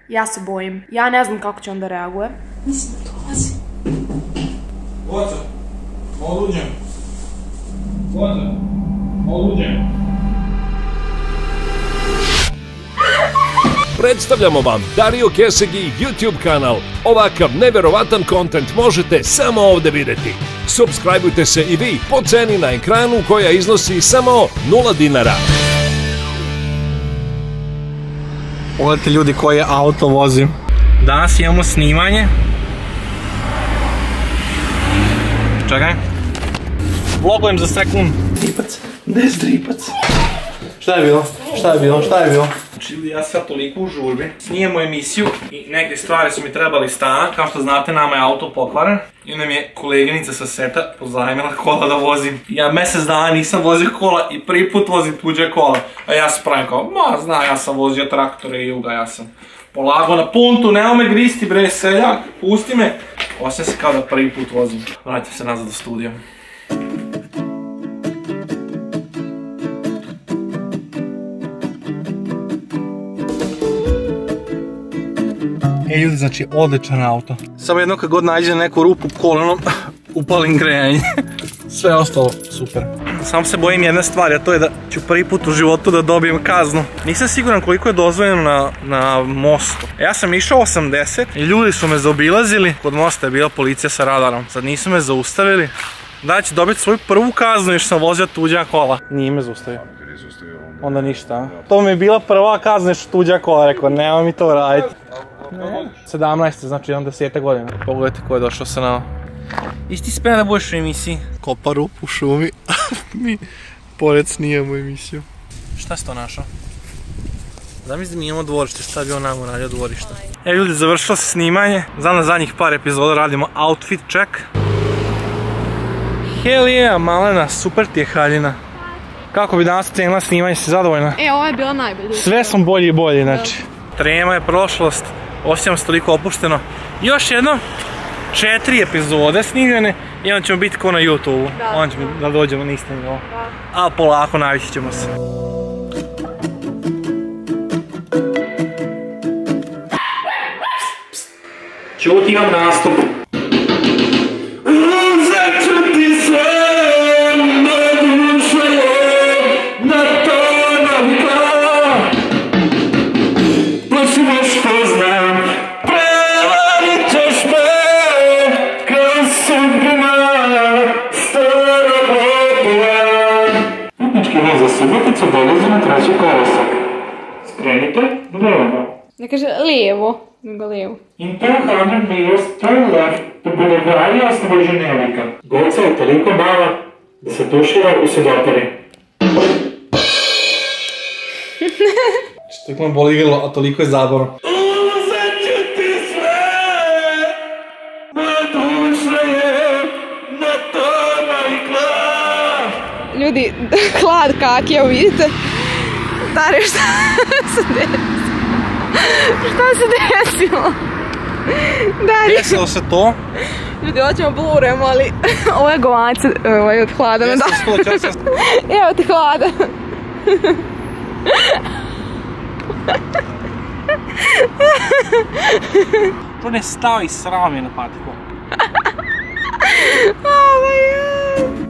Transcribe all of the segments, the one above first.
Ja se bojim. Ja ne znam kako će onda reaguje. Mislim da dolazi. Goca, oluđem. Goca, oluđem. Predstavljamo vam Dario Kesegi YouTube kanal. Ovakav neverovatan kontent možete samo ovdje vidjeti. Subscribeujte se i vi po ceni na ekranu koja iznosi samo 0 dinara. Pogledajte ljudi koje auto vozim. Danas imamo snimanje. Čekaj. Vlogujem za sekund. Dripac, gdje je dripac? Šta je bilo? Šta je bilo? Šta je bilo? Znači ja sad toliko u žurbi. Snijemo emisiju i neke stvari su mi trebali stana. Kao što znate, nama je auto pokvaren. I nam je koleginica sa seta pozajmila kola da vozim. Ja mjesec dana nisam vozio kola i prvi put vozim tuđe kola. A ja se pravim kao, ja sam vozio traktore i juga, ja sam polagao na puntu, nema me gristi bre seljak, pusti me. Osjećam se kao da prvi put vozim. Vratim se nazad do studija. Ljudi, znači odličan auto. Samo jedno kad god nađe neku rupu kolenom, upalim grejanje. Sve ostalo super. Samo se bojim jedne stvari, a to je da ću prvi put u životu da dobijem kaznu. Nisam siguran koliko je dozvoljeno na mostu. Ja sam išao 80 i ljudi su me zaobilazili. Kod mosta je bila policija sa radarom. Sad nisu me zaustavili. Da ću dobiti svoju prvu kaznu još sam vozio tuđa kola. Nije me zaustavio. Onda ništa. To mi je bila prva kazna još tuđa kola. Rekao, nema mi to raditi. 17, znači imam 10 godina. Pogledajte ko je došao sa nama. Isti spremno da budeš u emisiji. Kopa rupu u šumi, mi pored snijemo emisiju. Šta si to našao? Zamisli da mi imamo dvorište, šta bi on nam uradio dvorište. Ljudi, završilo se snimanje. Na zadnjih par epizoda radimo outfit check. Hell yeah, Malena, super ti je haljina. Kako bi danas cenila snimanje, si zadovoljna? Ovo je bila najbolja. Sve sam bolji i bolji, znači. Trema je prošlost, osjećam se toliko opušteno. Još jedno 4 epizode snimljene i onda ćemo biti ko na YouTube-u. Onda ćemo da dođemo na isti nivo. A polako navići ćemo se. Čuti, imam nastup. Suboticu dolazi na treći kolosek. Skrenite lijevo. Ne kaže lijevo, nego lijevo. In 200 meters turn left to Boulevard Osvobođenjaka. Goca je toliko mala da se tušira u sudoperi. Što me boli grlo, a toliko je zabavno. Ljudi, hlad kak je, vidite? Dario, šta se desilo? Šta se desilo? Dario. Desilo se to? Ljudi, hoćemo blurujemo, ali ovo je govance od hlada. Evo ti hlada. To ne stavi sram je na patiku. Oh my god.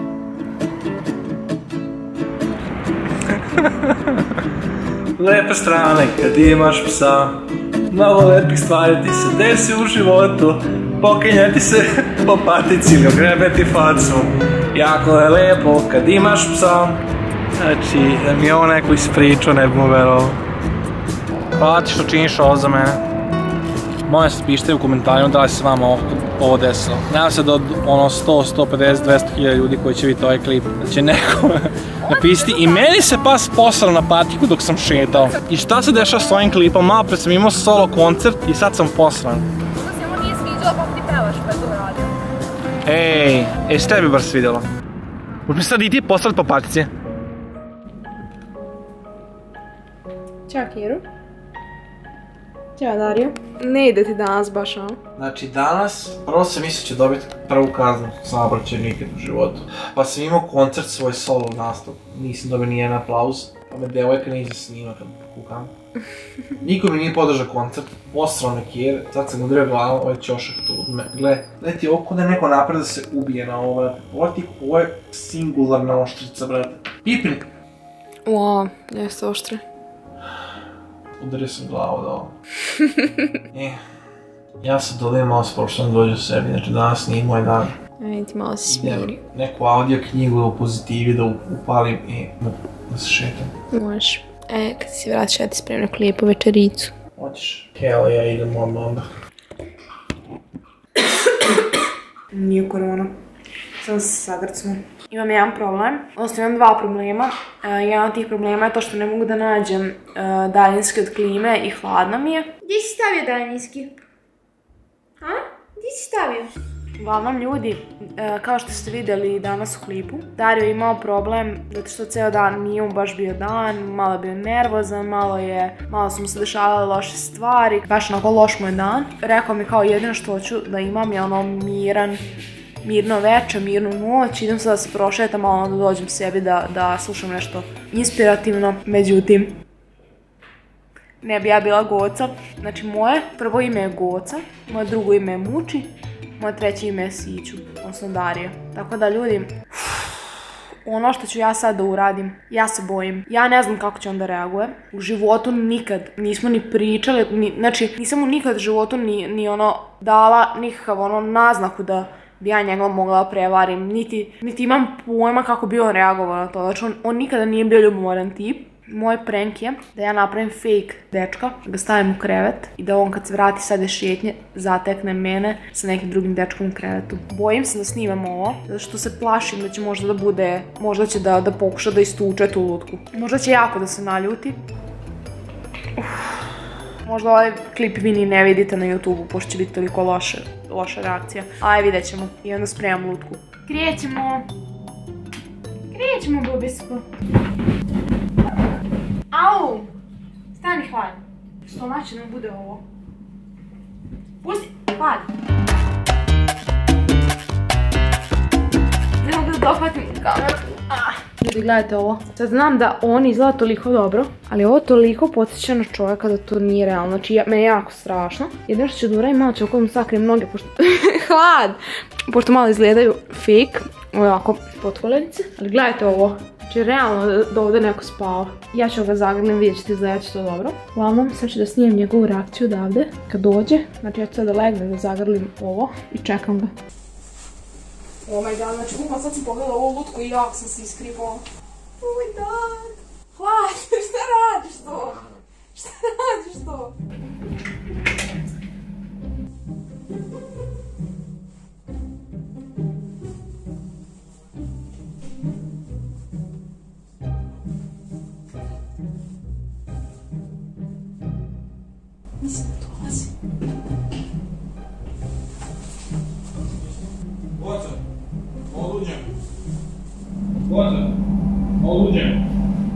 Lepe strane kad imaš psa, mnogo lepih stvari ti se desi u životu. Pokenja ti se po patici ili ogrebe ti facu. Jako je lepo kad imaš psa. Znači, da mi je ovo neko ispričao, ne bi mu verovao. Hvala ti što činiš ovo za mene. Molim se pišite u komentarima da li se vama ovo desilo. Nadam se da od 100, 150, 200 hiljada ljudi koji će vidjeti ovaj klip, da će neko napisati i meni se pas posrao na patiku dok sam šetao. I šta se dešava s ovim klipom? Malo pre sam imao solo koncert i sad sam posran. Možda se ovo nije sviđalo kako ti pevaš pa je to uradio. Ej, šta bi bar svidjelo? Možeš mi sad i ti posrati po patici? Ćao Kiru. Ćao Dario. Ne ide ti danas baš, a? Znači danas, prvo sam mislio će dobiti prvu kaznu, saobraćaj nikad u životu. Pa sam imao koncert, svoj solo nastup, nisam dobio nijedan aplauz. Pa me devojka nije snima kad kukam. Niko mi nije podržao koncert, osrao me kjer, sad sam udrio glavom, ovaj ćošak tu od me. Gle ti oko da je neko napred da se ubije na ovo, ovo je singularna oštrica, brate. Pipni! Wow, jeste oštre. Udario sam glavu od ovo. Ja sad dodajem malo sprošljeno da dođe u sebi, znači danas nije moj dan. Ajde ti malo se smiri. Neku audio knjigu o pozitivi da upalim i da se šetam. Može. Kad si vratiš, ja ti spremim neku lijepu večericu. Hoćeš? Hela, ja idem onda. Nije korona. Samo se sagrcnu. Imam jedan problem, odnosno imam dva problema. Jedan od tih problema je to što ne mogu da nađem daljinski od klime i hladno mi je. Gdje si stavio daljinski? A? Gdje si stavio? Uglavnom ljudi, kao što ste vidjeli danas u klipu, Dario je imao problem zato što ceo dan nije mu baš bio dan, malo je bio nervozan, malo su mu se dešavale loše stvari, baš onako loš mu je dan. Rekao mi kao jedino što hoću da imam je ono mirno večer, mirnu noć, idem sad da se prošetam, malo da dođem sebi da slušam nešto inspirativno, međutim, ne bi ja bila Goca. Znači moje prvo ime je Goca, moje drugo ime je Muči, moje treće ime je Siću, odnosno Darija. Tako da ljudi, ono što ću ja sad da uradim, ja se bojim. Ja ne znam kako će on da reaguje. U životu nikad nismo ni pričali, znači nisam mu nikad u životu ni ono dala nikakav ono naznaku da bi ja njega mogla prevarim, niti imam pojma kako bi on reagovao na to. Znači on nikada nije bio ljubomoran tip. Moj prank je da ja napravim fake dečka, da ga stavim u krevet i da on kad se vrati sad je šetnje zatekne mene sa nekim drugim dečkom u krevetu. Bojim se da snimam ovo, zato što se plašim da će možda da bude, možda će da pokuša da istuče tu lutku. Možda će jako da se naljuti. Možda ovaj klip vi ni ne vidite na YouTube-u, pošto će biti toliko loša reakcija. Aj, vidjet ćemo. I onda spremam lutku. Krećemo, bubisko. Au! Stani, hladi. Stomače nam bude ovo. Pusti, hladi. Ne mogu da dohvatim kameru. Ljudi, gledajte ovo. Sad znam da on izgleda toliko dobro, ali ovo toliko podsjeća na čovjeka da to nije realno. Znači, meni je jako strašno. Jedino što ću da uradim, malo ću oko mu sakrijem noge, pošto... Hlad! Pošto malo izgledaju fake, ovako potkolenice. Ali gledajte ovo. Znači, realno da ovdje neko spava. Ja ću ga zagrlim, vidjet ćete izgledat će to dobro. Uglavnom, sad ću da snijem njegovu reakciju odavde, kad dođe. Znači, ja ću sad da legnem, da zagrlim ovo i čekam ga. Oh my god, znači bukvalno sad sam pogledala ovu lutku i jako sam se iskripala. Oh my god! Hlad, šta radiš to? Šta radiš to? Nisam da dolazi. Goca, oluđem. Goca, oluđem.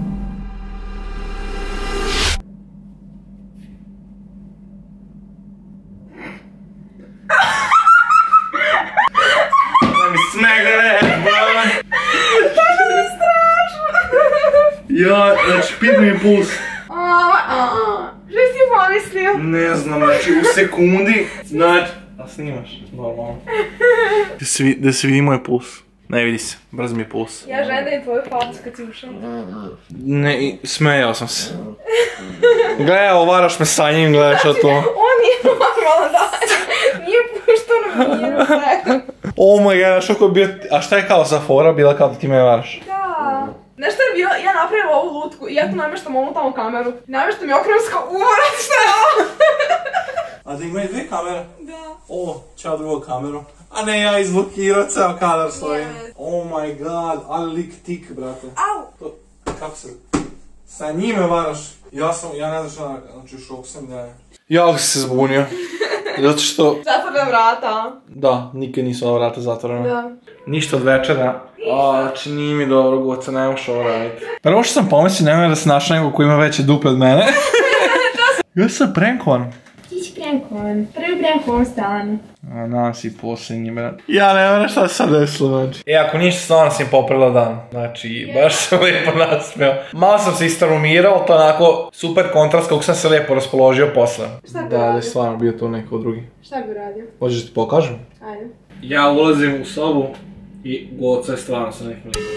Da mi smegne, bro. To je strašno. Ja, znači, pitno mi je puls. Što si pomislio? Ne znam, znači u sekundi, znači... A snimaš, normalno. Da se vidi moj puls. Ne vidi se, brz mi je puls. Ja želim da im tvoju facu kad si ušao. Ne, smejao sam se. Gledaj, ovaraš me sa njim, gledaj što to. On nije normalno da. Nije puštano miru sve. Oh my god, što je bio... A šta je kao za fora bila kao da ti me varaš? Da. Znaš što je bilo? Ja napravila ovu lutku i ja tu namještam ovu tamo kameru. Namještam i okrenem se kao uvorat, šta je ovo? A da imaju dvije kamere? Da. O, čao drugu kameru. A ne, ja izblokirao ceo kadar svojim. Oh my god, ali lik tik, brate. Au! Kako se... Sa njime varaš? Ja ne znam šta, znači u šoku sam, ja. Ja se zbunio. Zato što... Zatvorena vrata. Da, nikad nisu ova vrata zatvorena. Da. Ništa od večera. Znači nije mi dobro, Goca, ne moš ovo raditi. Prvo što sam pomislio, nemoj da se naša neko ko ima veće dupe od mene. Ja sam prankovan. Ti si Prank. Prvi prank u ovom stanu. A nas i posljednji, brat. Ja ne znam šta se sad desilo, znači. Ako ništa, stvarno sam poprila dan. Znači, baš sam lijepo nasmeo. Malo sam se istarumirao, to onako super kontrast kako sam se lijepo raspoložio posle. Šta bi radio? Da je stvarno bio to neko drugi. Šta bi radio? Hoćeš ti pokažem? Ajde. Ja ulazim u sobu i Goca je stvarno sa nekim likom.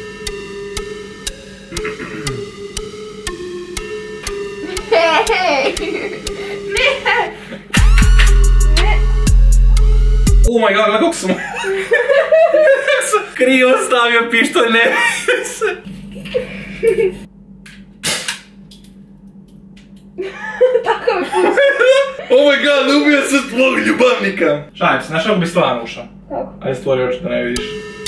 Hej! Ne! Oh my god, kako sam... krivo stavio pištolj, ne vidi se. Tako je puno. Oh my god, ubio sam tvog ljubavnika. Šalim se, znaš kako bi stvarno ušao? Kako? Ajde stvori oči da ne vidiš.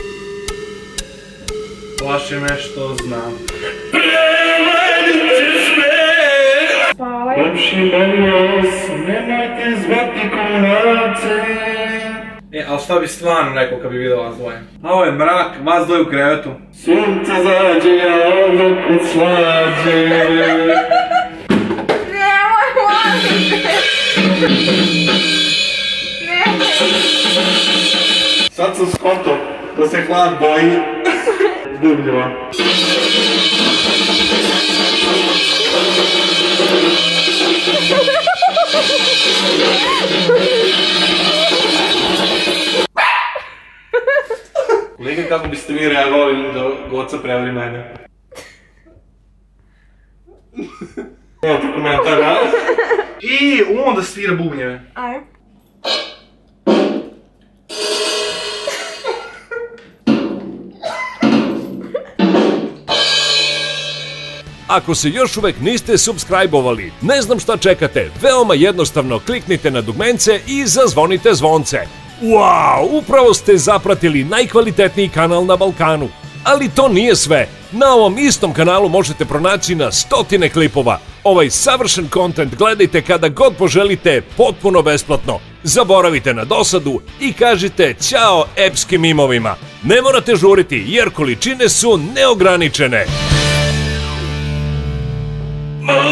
Plaši me što znam. Prevarit ćeš me! Spavaj. Nemojte zvati konace. Ali šta bi stvarno rekao kad bi vidio vas dvoje? A ovo je mrak, vas dvoje u krevetu. Sunce zađe, ja opet slađe. Nemoj, molim te! Nemoj! Sad sam skonto da se hlad boji dubljeva. Kolega, kako biste vi reagovali da Goca prevari mene? Nemate komentara. I onda svira bubnjeve. Ajde. Ako se još uvek niste subscribe-ovali, ne znam šta čekate, veoma jednostavno kliknite na dugmence i zazvonite zvonce. Wow, upravo ste zapratili najkvalitetniji kanal na Balkanu. Ali to nije sve. Na ovom istom kanalu možete pronaći na stotine klipova. Ovaj savršen kontent gledajte kada god poželite, potpuno besplatno. Zaboravite na dosadu i kažite ćao epskim mimovima. Ne morate žuriti jer količine su neograničene.